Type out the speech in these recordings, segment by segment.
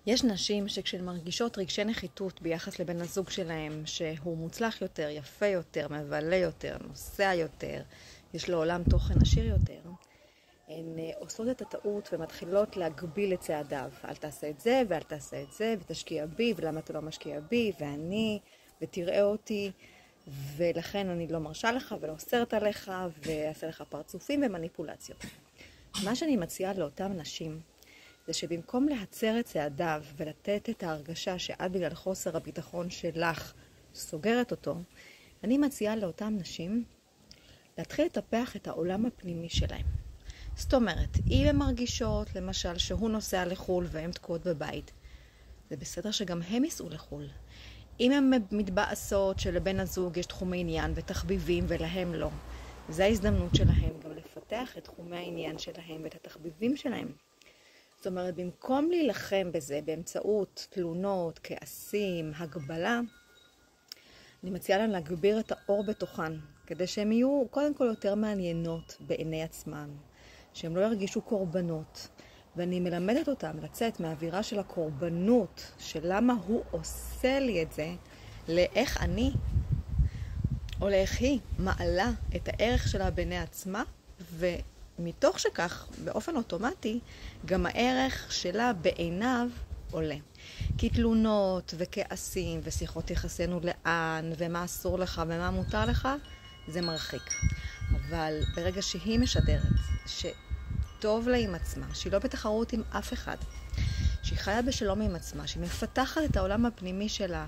יש נשים שכשהן מרגישות רגשי נחיתות ביחס לבן הזוג שלהם, שהוא מוצלח יותר, יפה יותר, מבלה יותר, נוסע יותר, יש לו עולם תוכן עשיר יותר, הן עושות את הטעות ומתחילות להגביל את צעדיו. אל תעשה את זה ואל תעשה את זה, ותשקיע בי, ולמה אתה לא משקיע בי, ואני, ותראה אותי, ולכן אני לא מרשה לך ולא אוסרת עליך, ואעשה לך פרצופים ומניפולציות. מה שאני מציעה לאותם נשים, זה שבמקום להצר את צעדיו ולתת את ההרגשה שאת בגלל חוסר הביטחון שלך סוגרת אותו, אני מציעה לאותם נשים להתחיל לטפח את העולם הפנימי שלהם. זאת אומרת, אם הן מרגישות, למשל, שהוא נוסע לחול והן תקועות בבית, זה בסדר שגם הם ייסעו לחול. אם הן מתבאסות שלבן הזוג יש תחומי עניין ותחביבים ולהם לא, זו ההזדמנות שלהם גם לפתח את תחומי העניין שלהם ואת התחביבים שלהם. זאת אומרת, במקום להילחם בזה באמצעות תלונות, כעסים, הגבלה, אני מציעה להם להגביר את האור בתוכן, כדי שהם יהיו קודם כל יותר מעניינות בעיני עצמם, שהם לא ירגישו קורבנות. ואני מלמדת אותם לצאת מהאווירה של הקורבנות, של למה הוא עושה לי את זה, לאיך אני, או לאיך היא מעלה את הערך שלה בעיני עצמה, ומתוך שכך, באופן אוטומטי, גם הערך שלה בעיניו עולה. כי תלונות וכעסים ושיחות יחסנו לאן, ומה אסור לך ומה מותר לך, זה מרחיק. אבל ברגע שהיא משדרת, שטוב לה עם עצמה, שהיא לא בתחרות עם אף אחד, שהיא חיה בשלום עם עצמה, שהיא מפתחת את העולם הפנימי שלה,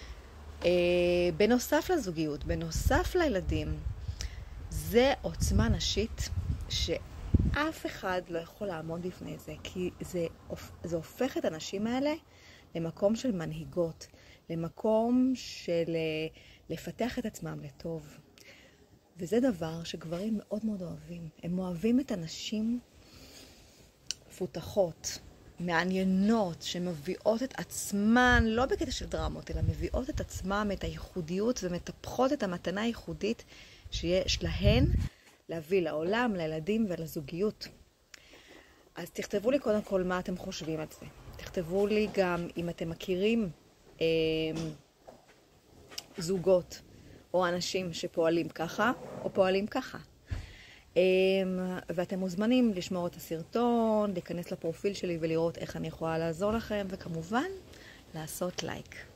בנוסף לזוגיות, בנוסף לילדים, זה עוצמה נשית שאף אחד לא יכול לעמוד בפני זה, כי זה הופך את הנשים האלה למקום של מנהיגות, למקום של לפתח את עצמם לטוב. וזה דבר שגברים מאוד מאוד אוהבים. הם אוהבים את הנשים פותחות, מעניינות, שמביאות את עצמן, לא בקטע של דרמות, אלא מביאות את עצמן, את הייחודיות, ומטפחות את המתנה הייחודית שיש להן להביא לעולם, לילדים ולזוגיות. אז תכתבו לי קודם כל מה אתם חושבים על זה. תכתבו לי גם אם אתם מכירים זוגות או אנשים שפועלים ככה או פועלים ככה. ואתם מוזמנים לשמור את הסרטון, להיכנס לפרופיל שלי ולראות איך אני יכולה לעזור לכם, וכמובן לעשות לייק.